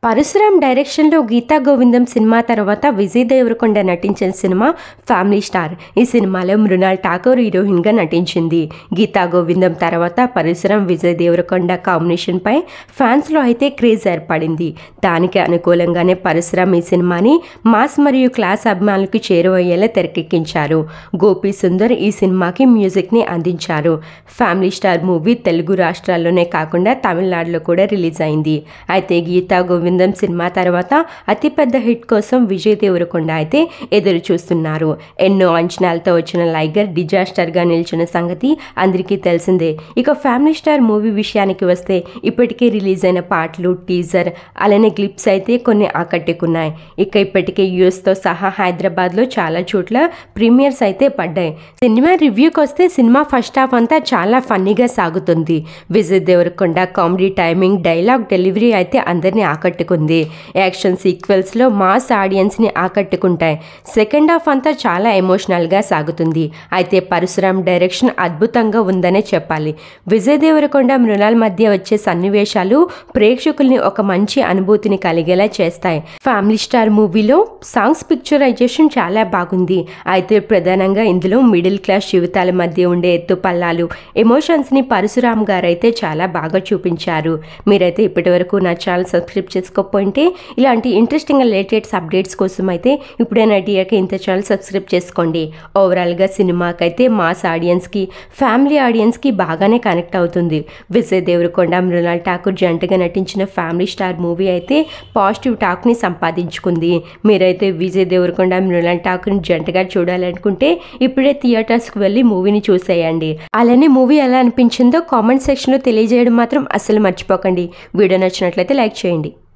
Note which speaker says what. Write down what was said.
Speaker 1: పరశురామ్ డైరెక్షన్లో గీతా గోవిందం సినిమా తర్వాత విజయ్ దేవరకొండ నటించిన సినిమా ఫ్యామిలీ స్టార్. ఈ సినిమాలో మృణాల్ ఠాకూర్ హీరోయిన్గా నటించింది. గీతా గోవిందం తర్వాత పరశురామ్ విజయ్ దేవరకొండ కాంబినేషన్పై ఫ్యాన్స్లో అయితే క్రేజ్ ఏర్పడింది. దానికి అనుకూలంగానే పరశురామ్ ఈ సినిమాని మాస్ మరియు క్లాస్ అభిమానులకు చేరువయ్యేలా తెరకెక్కించారు. గోపీ సుందర్ ఈ సినిమాకి మ్యూజిక్ని అందించారు. ఫ్యామిలీ స్టార్ మూవీ తెలుగు రాష్ట్రాల్లోనే కాకుండా తమిళనాడులో కూడా రిలీజ్ అయింది. అయితే గీతా గోవిందం సినిమా తర్వాత అతిపెద్ద హిట్ కోసం విజయ్ దేవరకొండ అయితే ఎదురు చూస్తున్నారు. ఎన్నో అంచనాలతో వచ్చిన లైగర్ డిజాస్టర్గా నిలిచిన సంగతి అందరికీ తెలిసిందే. ఇక ఫ్యామిలీ స్టార్ మూవీ విషయానికి వస్తే ఇప్పటికే రిలీజ్ అయిన పాటలు, టీజర్, అలానే క్లిప్స్ అయితే కొన్ని ఆకట్టుకున్నాయి. ఇక ఇప్పటికే యూఎస్తో సహా హైదరాబాద్లో చాలా చోట్ల ప్రీమియర్స్ అయితే పడ్డాయి. సినిమా రివ్యూకి వస్తే సినిమా ఫస్ట్ హాఫ్ అంతా చాలా ఫన్నీగా సాగుతుంది. Vijay Deverakonda comedy timing, dialogue delivery అయితే అందరినీ ఆకట్టుకుంది. యాక్షన్ సీక్వెల్స్లో మాస్ ఆడియన్స్ని ఆకట్టుకుంటాయి. సెకండ్ హాఫ్ అంతా చాలా ఎమోషనల్గా సాగుతుంది. అయితే పరశురామ్ డైరెక్షన్ అద్భుతంగా ఉందనే చెప్పాలి. విజయ్ దేవరకొండ మృణాల్ మధ్య వచ్చే సన్నివేశాలు ప్రేక్షకుల్ని ఒక మంచి అనుభూతిని కలిగేలా చేస్తాయి. ఫ్యామిలీ స్టార్ మూవీలో సాంగ్స్ పిక్చరైజేషన్ చాలా బాగుంది. అయితే ప్రధానంగా ఇందులో మిడిల్ క్లాస్ జీవితాల మధ్య ఉండే ఎత్తుపల్లాలు, ఎమోషన్స్ని పరశురామ్ గారు అయితే చాలా బాగా చూపించారు. మీరైతే ఇప్పటివరకు నా ఛానల్ సబ్స్క్రైబ్ చేసుకోకపోయింటే ఇలాంటి ఇంట్రెస్టింగ్ లేటెస్ట్ అప్డేట్స్ కోసం అయితే ఇప్పుడే నా టీఆర్కే ఇంత ఛానల్ సబ్స్క్రైబ్ చేసుకోండి. ఓవరాల్గా సినిమాకైతే మాస్ ఆడియన్స్కి, ఫ్యామిలీ ఆడియన్స్కి బాగానే కనెక్ట్ అవుతుంది. విజయ్ దేవరకొండ మృణాల్ ఠాకూర్ జంటగా నటించిన ఫ్యామిలీ స్టార్ మూవీ అయితే పాజిటివ్ టాక్ని సంపాదించుకుంది. మీరైతే విజయ్ దేవరకొండ మృణాల్ ఠాకూర్ జంటగా చూడాలనుకుంటే ఇప్పుడే థియేటర్స్కి వెళ్ళి మూవీని చూసేయండి. అలానే మూవీ ఎలా అనిపించిందో కామెంట్ సెక్షన్లో తెలియజేయడం మాత్రం అస్సలు మర్చిపోకండి. వీడియో నచ్చినట్లయితే లైక్ చేయండి.